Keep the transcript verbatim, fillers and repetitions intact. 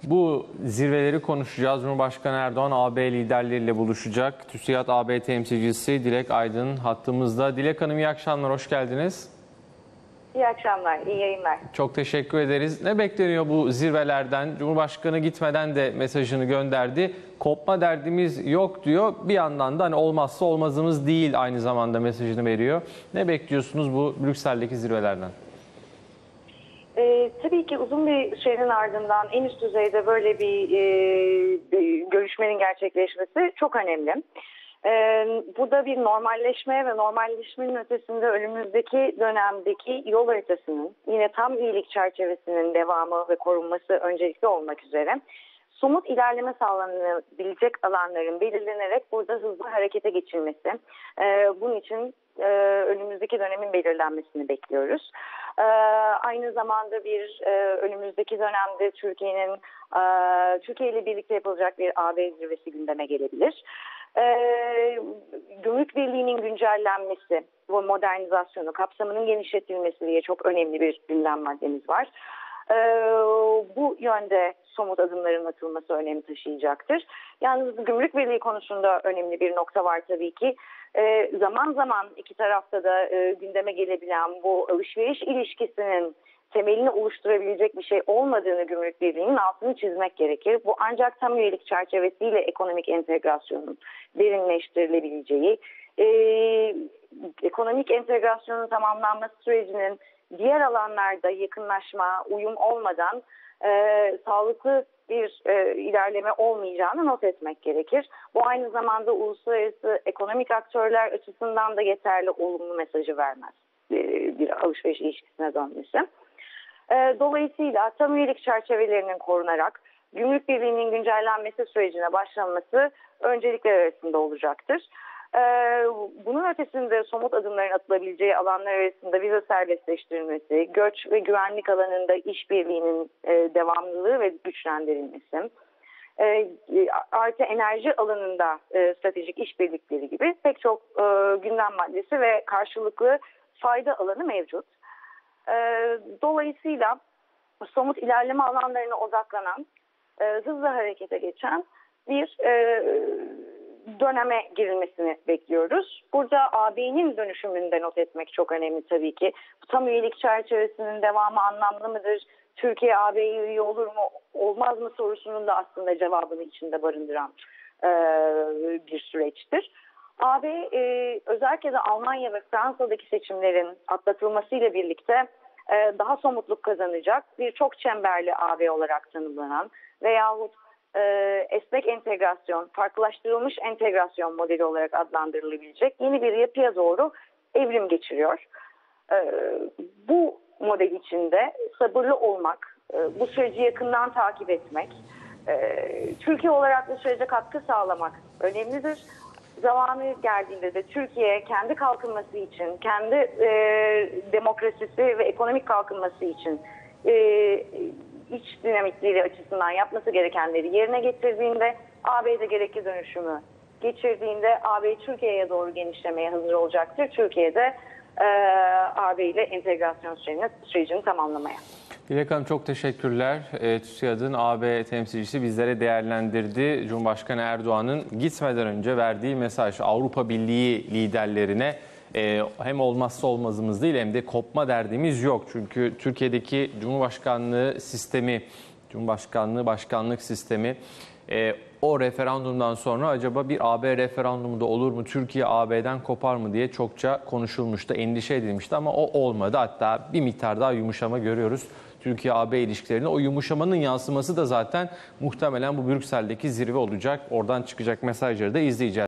Bu zirveleri konuşacağız. Cumhurbaşkanı Erdoğan A B liderleriyle buluşacak. TÜSİAD A B temsilcisi Dilek Aydın hattımızda. Dilek Hanım iyi akşamlar, hoş geldiniz. İyi akşamlar, iyi yayınlar. Çok teşekkür ederiz. Ne bekleniyor bu zirvelerden? Cumhurbaşkanı gitmeden de mesajını gönderdi. Kopma derdimiz yok diyor. Bir yandan da hani olmazsa olmazımız değil aynı zamanda mesajını veriyor. Ne bekliyorsunuz bu Brüksel'deki zirvelerden? Ee, tabii ki uzun bir sürenin ardından en üst düzeyde böyle bir, e, bir görüşmenin gerçekleşmesi çok önemli. Ee, burada bir normalleşmeye ve normalleşmenin ötesinde önümüzdeki dönemdeki yol haritasının yine tam iyilik çerçevesinin devamı ve korunması öncelikli olmak üzere somut ilerleme sağlanabilecek alanların belirlenerek burada hızlı harekete geçilmesi. Ee, bunun için e, önümüzdeki dönemin belirlenmesini bekliyoruz. Ee, aynı zamanda bir e, önümüzdeki dönemde Türkiye'nin e, Türkiye ile birlikte yapılacak bir A B zirvesi gündeme gelebilir. Ee, Gümrük Birliği'nin güncellenmesi ve modernizasyonu, kapsamının genişletilmesi diye çok önemli bir gündem maddemiz var. Ee, bu yönde somut adımların atılması önem taşıyacaktır. Yalnız Gümrük Birliği konusunda önemli bir nokta var tabii ki. Ee, zaman zaman iki tarafta da e, gündeme gelebilen bu alışveriş ilişkisinin temelini oluşturabilecek bir şey olmadığını Gümrük Birliği'nin altını çizmek gerekir. Bu ancak tam üyelik çerçevesiyle ekonomik entegrasyonun derinleştirilebileceği, e, ekonomik entegrasyonun tamamlanması sürecinin diğer alanlarda yakınlaşma, uyum olmadan e, sağlıklı bir e, ilerleme olmayacağını not etmek gerekir. Bu aynı zamanda uluslararası ekonomik aktörler açısından da yeterli olumlu mesajı vermez e, bir alışveriş ilişkisine dönmesi. E, dolayısıyla tam üyelik çerçevelerinin korunarak Gümrük Birliği'nin güncellenmesi sürecine başlanması öncelikler arasında olacaktır. Ee, bunun ötesinde somut adımların atılabileceği alanlar arasında vize serbestleştirilmesi, göç ve güvenlik alanında işbirliğinin e, devamlılığı ve güçlendirilmesi, e, artı enerji alanında e, stratejik işbirlikleri gibi pek çok e, gündem maddesi ve karşılıklı fayda alanı mevcut. E, dolayısıyla somut ilerleme alanlarına odaklanan, e, hızlı harekete geçen bir e, döneme girilmesini bekliyoruz. Burada A B'nin dönüşümünde not etmek çok önemli tabii ki. Bu tam üyelik çerçevesinin devamı anlamlı mıdır? Türkiye A B'ye üye olur mu, olmaz mı sorusunun da aslında cevabını içinde barındıran e, bir süreçtir. A B e, özellikle de Almanya ve Fransa'daki seçimlerin atlatılmasıyla birlikte e, daha somutluk kazanacak bir çok çemberli A B olarak tanımlanan veyahut E, esnek entegrasyon, farklılaştırılmış entegrasyon modeli olarak adlandırılabilecek yeni bir yapıya doğru evrim geçiriyor. E, bu model içinde sabırlı olmak, e, bu süreci yakından takip etmek, e, Türkiye olarak bu sürece katkı sağlamak önemlidir. Zamanı geldiğinde de Türkiye kendi kalkınması için, kendi e, demokrasisi ve ekonomik kalkınması için e, iç dinamikleri açısından yapması gerekenleri yerine getirdiğinde, A B'de gerekli dönüşümü geçirdiğinde A B Türkiye'ye doğru genişlemeye hazır olacaktır. Türkiye'de e, A B ile entegrasyon sürecini, sürecini tamamlamaya. Dilek Hanım çok teşekkürler. E, TÜSİAD'ın A B temsilcisi bizlere değerlendirdi. Cumhurbaşkanı Erdoğan'ın gitmeden önce verdiği mesaj Avrupa Birliği liderlerine e, hem olmazsa olmazımız değil hem de kopma derdimiz yok. Çünkü Türkiye'deki Cumhurbaşkanlığı sistemi, Cumhurbaşkanlığı başkanlık sistemi e, o referandumdan sonra acaba bir A B referandumu da olur mu? Türkiye A B'den kopar mı diye çokça konuşulmuştu, endişe edilmişti ama o olmadı. Hatta bir miktar daha yumuşama görüyoruz Türkiye-A B ilişkilerine. O yumuşamanın yansıması da zaten muhtemelen bu Brüksel'deki zirve olacak. Oradan çıkacak mesajları da izleyeceğiz.